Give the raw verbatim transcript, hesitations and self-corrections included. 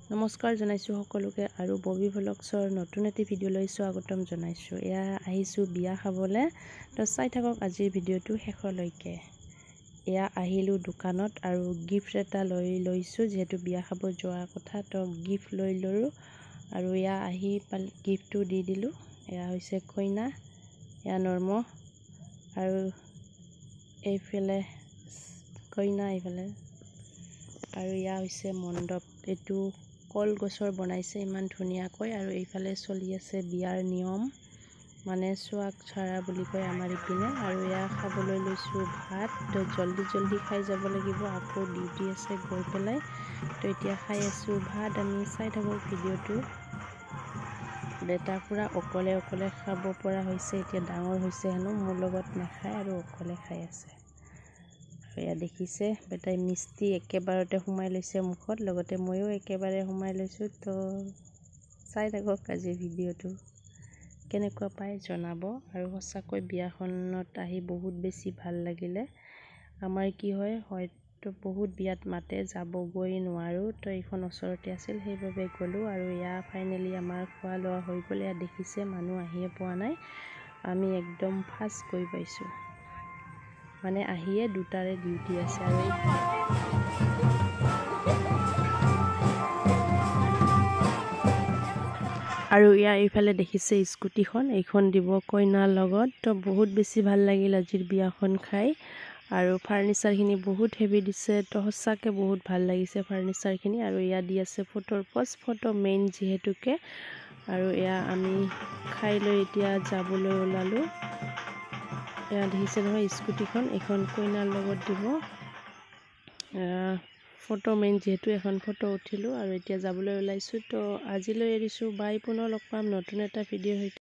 নমস্কাৰ জনাইছোঁ সকলোকে আৰু ববি ভ্লগছৰ নতুন এটি ভিডিঅ'লৈ স্বাগতম জনাইছোঁ। এয়া আহিছোঁ বিয়া খাবলৈ, তো চাই থাকক আজিৰ ভিডিঅ'টো শেষলৈকে। এয়া আহিলোঁ দোকানত আৰু গিফ্ট এটা লৈ লৈছোঁ, যিহেতু বিয়া খাব যোৱাৰ কথা, তো গিফ্ট লৈ ল'লোঁ আৰু এয়া আহি পাল গিফ্টটো দি দিলোঁ। এয়া হৈছে কইনা, এয়া নৰ্ম আৰু এইফালে কইনা, এইফালে আৰু এয়া হৈছে মণ্ডপ। এইটো কলগছৰ বনাইছে ইমান ধুনীয়াকৈ, আৰু এইফালে চলি আছে বিয়াৰ নিয়ম, মানে চুৱাক চৰা বুলি কয় আমাৰ ইপিনে। আৰু এয়া খাবলৈ লৈছোঁ ভাত, তো জল্দি জল্দি খাই যাব লাগিব, আকৌ ডিউটি আছে গৈ পেলাই। তো এতিয়া খাই আছোঁ ভাত, আমি চাই থাকোঁ ভিডিঅ'টো। বেটা পুৰা অকলে অকলে খাব পৰা হৈছে, এতিয়া ডাঙৰ হৈছে হেনো, মোৰ লগত নাখায় আৰু অকলে খাই আছে। এয়া দেখিছে বেটাই মিষ্টি একেবাৰতে সোমাই লৈছে মুখত, লগতে ময়ো একেবাৰে সোমাই লৈছোঁ। তো চাই থাকক আজিৰ ভিডিঅ'টো, কেনেকুৱা পায় জনাব। আৰু সঁচাকৈ বিয়াখনত আহি বহুত বেছি ভাল লাগিলে। আমাৰ কি হয় হয়তো বহুত বিয়াত মাতে, যাবগৈ নোৱাৰোঁ, তো এইখন ওচৰতে আছিল সেইবাবে গ'লোঁ। আৰু এয়া ফাইনেলি আমাৰ খোৱা লোৱা হৈ গ'ল। এয়া দেখিছে মানুহ আহিয়ে পোৱা নাই, আমি একদম ফাৰ্ষ্ট গৈ পাইছোঁ, মানে আহিয়ে দুটাৰে ডিউটি আছে। আৰু আৰু ইয়াৰ এইফালে দেখিছে স্কুটিখন, এইখন দিব কইনাৰ লগত। তো বহুত বেছি ভাল লাগিল আজিৰ বিয়াখন খাই, আৰু ফাৰ্নিচাৰখিনি বহুত হেভি দিছে, তো সঁচাকৈ বহুত ভাল লাগিছে ফাৰ্নিচাৰখিনি। আৰু এয়া দি আছে ফটোৰ পষ্ট, ফটো মেইন যিহেতুকে। আৰু এয়া আমি খাই লৈ এতিয়া যাবলৈ ওলালোঁ। এয়া দেখিছে নহয় স্কুটিখন, এইখন কইনাৰ লগত দিব। ফটো মেইন যিহেতু, এখন ফটো উঠিলোঁ আৰু এতিয়া যাবলৈ ওলাইছোঁ। তো আজিলৈ এৰিছোঁ, বাই, পুনৰ লগ পাম নতুন এটা ভিডিঅ'ৰ সৈতে।